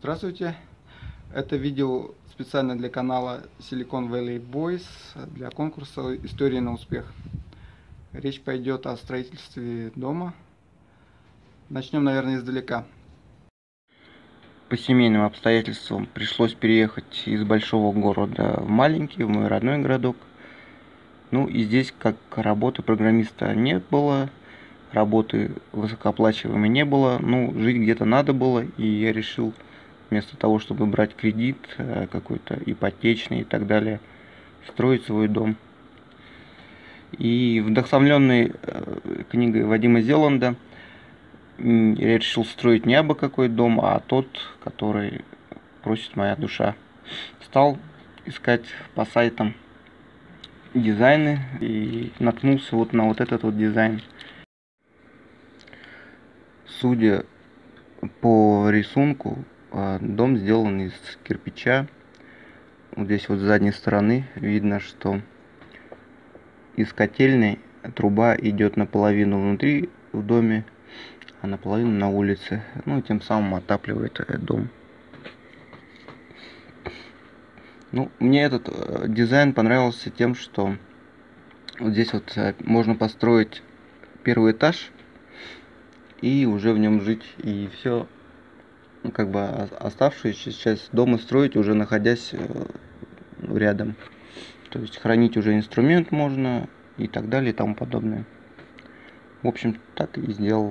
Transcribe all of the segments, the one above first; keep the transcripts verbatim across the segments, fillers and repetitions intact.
Здравствуйте! Это видео специально для канала Silicon Valley Boys для конкурса «История на успех». Речь пойдет о строительстве дома. Начнем, наверное, издалека. По семейным обстоятельствам пришлось переехать из большого города в маленький, в мой родной городок. Ну и здесь как работы программиста не было, работы высокооплачиваемой не было, ну жить где-то надо было, и я решил вместо того, чтобы брать кредит какой-то ипотечный и так далее, строить свой дом. И вдохновленный книгой Вадима Зеланда я решил строить не абы какой дом, а тот, который просит моя душа. Стал искать по сайтам дизайны и наткнулся вот на вот этот вот дизайн. Судя по рисунку, дом сделан из кирпича. Вот здесь вот с задней стороны видно, что из котельной труба идет наполовину внутри в доме, а наполовину на улице. Ну и тем самым отапливает дом. Ну, мне этот дизайн понравился тем, что вот здесь вот можно построить первый этаж и уже в нем жить, и все, ну, как бы оставшуюся часть дома строить, уже находясь рядом. То есть хранить уже инструмент можно и так далее и тому подобное. В общем, так и сделал.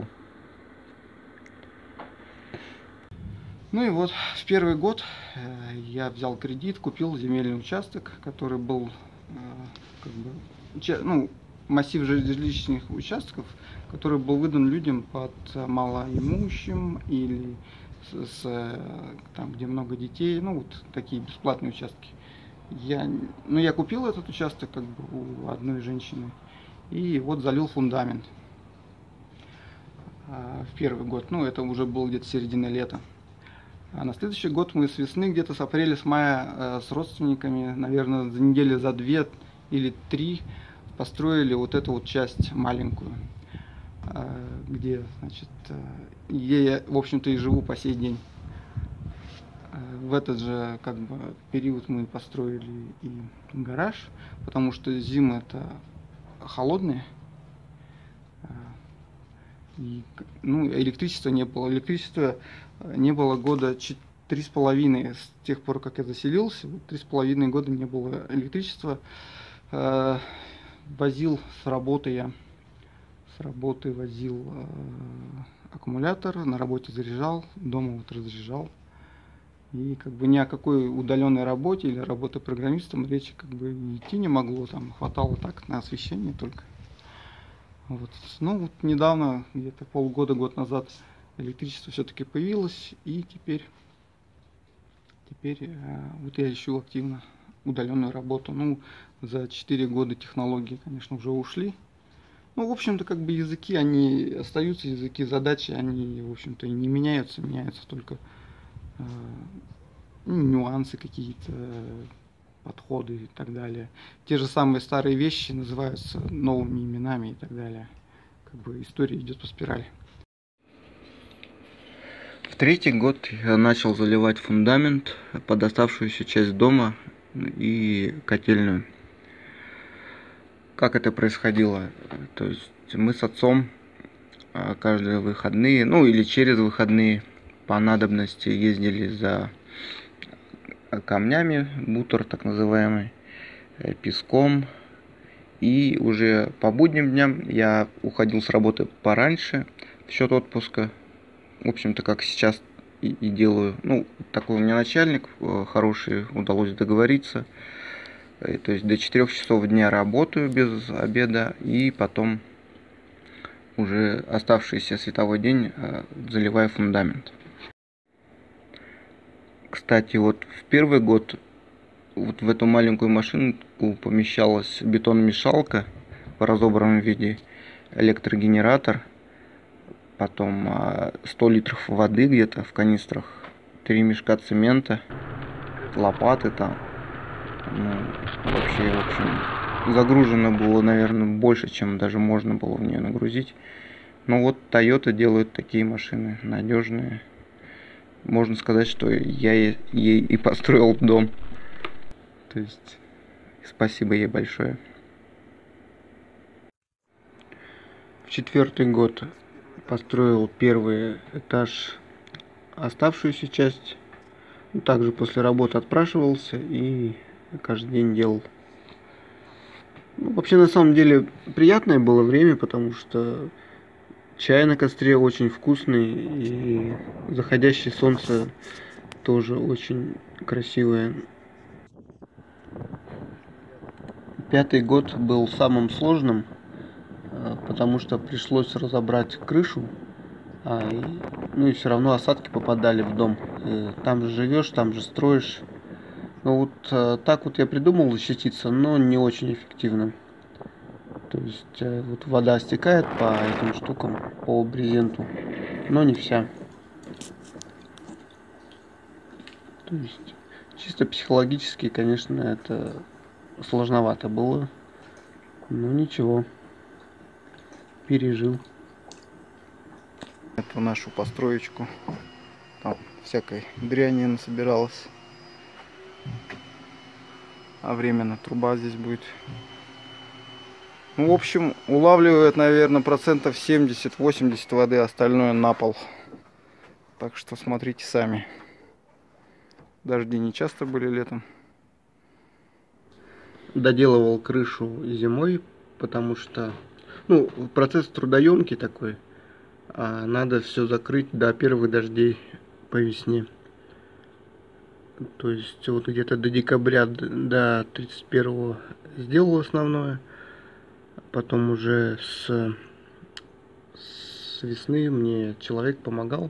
Ну и вот в первый год я взял кредит, купил земельный участок, который был как бы, ну, массив жилищных участков, который был выдан людям под малоимущим или с, с, там, где много детей, ну вот такие бесплатные участки. Я, ну, я купил этот участок как бы у одной женщины и вот залил фундамент в первый год. Ну, это уже было где-то середина лета. А на следующий год мы с весны, где-то с апреля, с мая, э, с родственниками, наверное, за недели за две или три построили вот эту вот часть маленькую, э, где, значит, э, где я, в общем-то, и живу по сей день. Э, в этот же, как бы, период мы построили и гараж, потому что зимы-то холодные. И, ну, электричества не было. Электричества не было года три с половиной с тех пор, как я заселился. Три с половиной года не было электричества. Э, возил с работы я, с работы возил э, аккумулятор, на работе заряжал, дома вот разряжал. И как бы ни о какой удаленной работе или работе программистом речи как бы идти не могло. Там хватало так на освещение только. Вот. Ну вот недавно, где-то полгода, год назад, электричество все-таки появилось, и теперь, теперь э, вот я ищу активно удаленную работу. Ну, за четыре года технологии, конечно, уже ушли. Ну, в общем-то, как бы языки, они остаются, языки, задачи, они, в общем-то, и не меняются, меняются только э, ну, нюансы какие-то, подходы и так далее. Те же самые старые вещи называются новыми именами и так далее. Как бы история идет по спирали. В третий год я начал заливать фундамент под оставшуюся часть дома и котельную. Как это происходило? То есть мы с отцом каждые выходные, ну или через выходные по надобности ездили за камнями, бутер так называемый, песком, и уже по будним дням я уходил с работы пораньше в счет отпуска, в общем-то как сейчас и, и делаю. Ну, такой у меня начальник хороший, удалось договориться, то есть до четырёх часов дня работаю без обеда, и потом уже оставшийся световой день заливаю фундамент. Кстати, вот в первый год вот в эту маленькую машинку помещалась бетономешалка в разобранном виде, электрогенератор, потом сто литров воды где-то в канистрах, три мешка цемента, лопаты там. Ну, вообще, в общем, загружено было, наверное, больше, чем даже можно было в нее нагрузить. Но вот Toyota делают такие машины надежные. можно сказать, что я ей и построил дом. То есть спасибо ей большое. В четвертый год построил первый этаж, оставшуюся часть. Также после работы отпрашивался и каждый день делал. Ну, вообще, на самом деле, приятное было время, потому что чай на костре очень вкусный, и заходящее солнце тоже очень красивое. Пятый год был самым сложным, потому что пришлось разобрать крышу, а, и, ну и все равно осадки попадали в дом. И там же живешь, там же строишь. Ну вот э, так вот я придумал защититься, но не очень эффективно. То есть э, вот вода стекает по этим штукам, по брезенту, но не вся. То есть чисто психологически, конечно, это сложновато было, но ничего, пережил. Эту нашу построечку, там всякой дряни насобиралось. А временно труба здесь будет. Ну, в общем, улавливает, наверное, процентов семьдесят-восемьдесят воды, остальное на пол. Так что смотрите сами. Дожди не часто были летом. Доделывал крышу зимой, потому что, ну, процесс трудоемкий такой. А надо все закрыть до первых дождей по весне. То есть вот где-то до декабря, до тридцать первого сделал основное. Потом уже с, с весны мне человек помогал.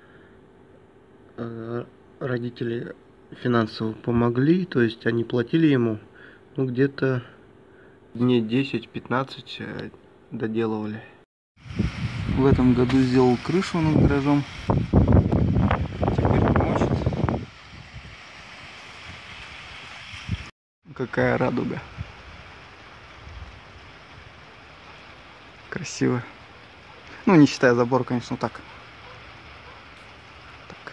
Родители финансово помогли, то есть они платили ему. Ну, где-то дней десять-пятнадцать доделывали. В этом году сделал крышу над гаражом. Теперь не мочит. Какая радуга. Красиво. Ну, не считая забора, конечно, так. Так.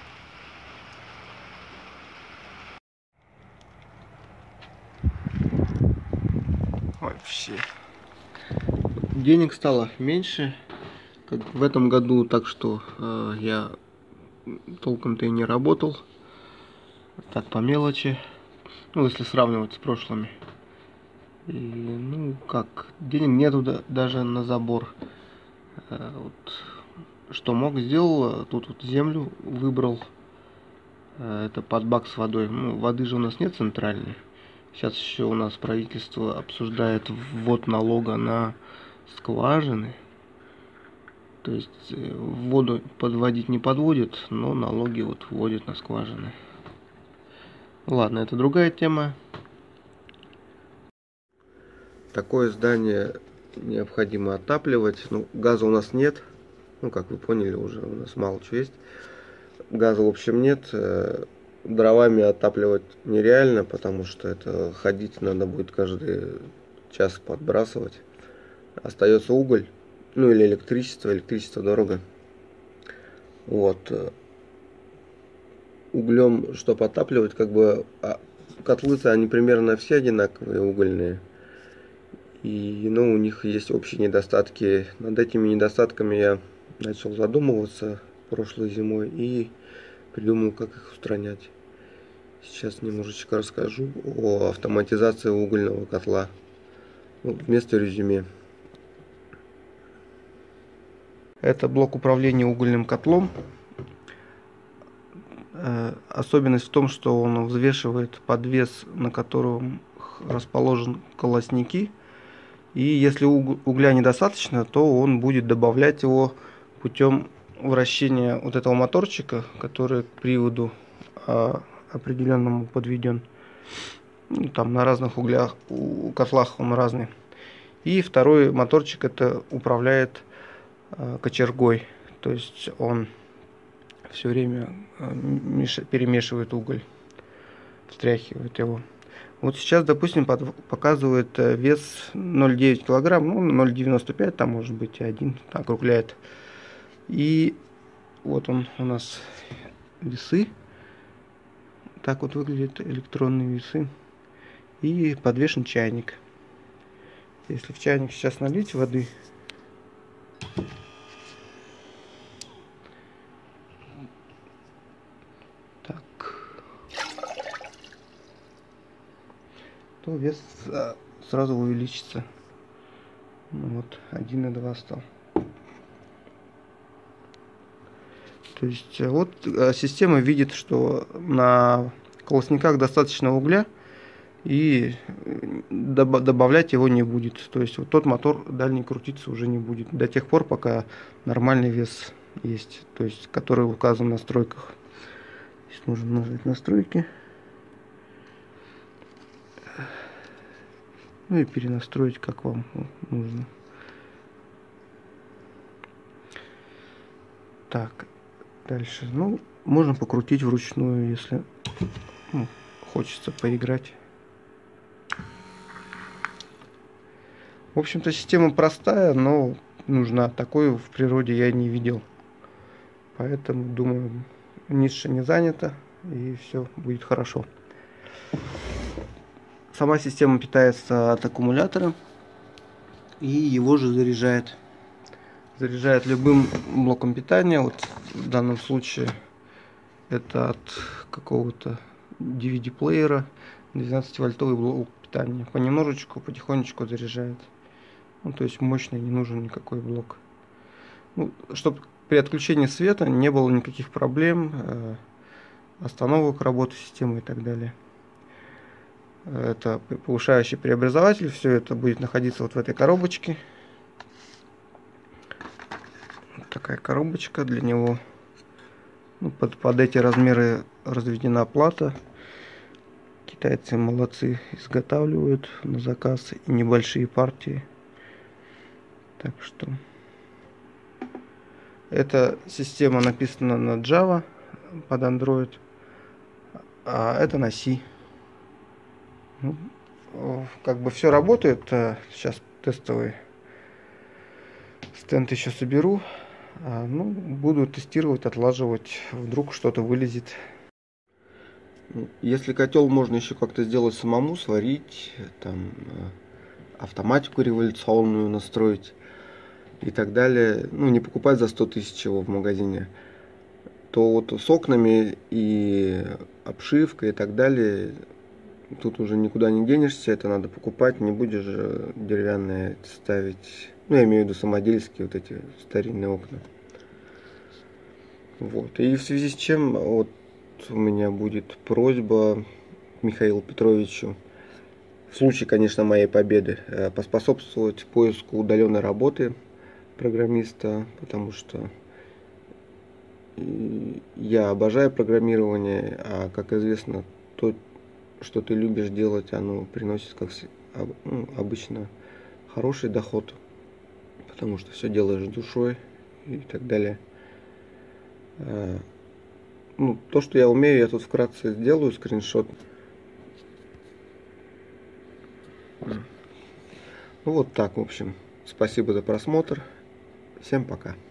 Вообще. Денег стало меньше, как в этом году, так что э, я толком-то и не работал. Так, по мелочи. Ну, если сравнивать с прошлыми. И, ну, как, денег нету да, даже на забор. Э, вот, что мог, сделал. Тут вот землю выбрал. Э, это под бак с водой. Ну, воды же у нас нет центральной. Сейчас еще у нас правительство обсуждает ввод налога на скважины. То есть воду подводить не подводит, но налоги вот вводят на скважины. Ладно, это другая тема. Такое здание необходимо отапливать. Ну, газа у нас нет. Ну, как вы поняли, уже у нас мало чего есть. Газа, в общем, нет. Дровами отапливать нереально, потому что это ходить надо будет каждый час подбрасывать. Остается уголь, ну или электричество. Электричество дорого. Вот. Углем, чтобы отапливать, как бы котлы-то они примерно все одинаковые, угольные. И, ну, у них есть общие недостатки. Над этими недостатками я начал задумываться прошлой зимой и придумал, как их устранять. Сейчас немножечко расскажу о автоматизации угольного котла. Вот, вместо резюме. Это блок управления угольным котлом. Особенность в том, что он взвешивает подвес, на котором расположен колосники. И если угля недостаточно, то он будет добавлять его путем вращения вот этого моторчика, который к приводу а, определенному подведен. Ну, там на разных углях, у котлах он разный. И второй моторчик это управляет а, кочергой. То есть он все время а, меш... перемешивает уголь, встряхивает его. Вот сейчас, допустим, под, показывает вес ноль целых девять килограмм, ну, ноль целых девяносто пять, там может быть один, округляет. И вот он у нас весы. Так вот выглядят электронные весы. И подвешен чайник. Если в чайник сейчас налить воды, так, то вес сразу увеличится. Ну вот, один и два стал. То есть вот система видит, что на колосниках достаточно угля, и добавлять его не будет. То есть вот тот мотор дальний крутиться уже не будет до тех пор, пока нормальный вес есть, то есть который указан в настройках. Здесь нужно нажать настройки. Ну и перенастроить, как вам нужно. Так, дальше. Ну, можно покрутить вручную, если ну, хочется поиграть. В общем-то, система простая, но нужна. Такой в природе я не видел. Поэтому, думаю, ниша не занята, и все будет хорошо. Сама система питается от аккумулятора, и его же заряжает. Заряжает любым блоком питания. Вот в данном случае это от какого-то ди ви ди-плеера двенадцативольтовый блок питания. Понемножечку, потихонечку заряжает. Ну, то есть мощный, не нужен никакой блок. Ну, чтобы при отключении света не было никаких проблем, э, остановок работы системы и так далее. Это повышающий преобразователь. Все это будет находиться вот в этой коробочке. Вот такая коробочка для него. Ну, под, под эти размеры разведена плата. Китайцы молодцы, изготавливают на заказ и небольшие партии. Так что эта система написана на Java под Android, а это на C. Ну, как бы все работает. Сейчас тестовый стенд еще соберу. Ну, буду тестировать, отлаживать. Вдруг что-то вылезет. Если котел можно еще как-то сделать самому, сварить, там автоматику революционную настроить и так далее, ну, не покупать за сто тысяч его в магазине, то вот с окнами и обшивкой и так далее, тут уже никуда не денешься, это надо покупать, не будешь же деревянные ставить, ну, я имею в виду самодельские вот эти старинные окна. Вот, и в связи с чем вот у меня будет просьба к Михаилу Петровичу, в случае, конечно, моей победы, поспособствовать поиску удаленной работы программиста, потому что я обожаю программирование, а, как известно, то, что ты любишь делать, оно приносит, как ну, обычно, хороший доход, потому что все делаешь душой и так далее. Ну, то, что я умею, я тут вкратце сделаю скриншот. Ну вот так, в общем. Спасибо за просмотр. Всем пока.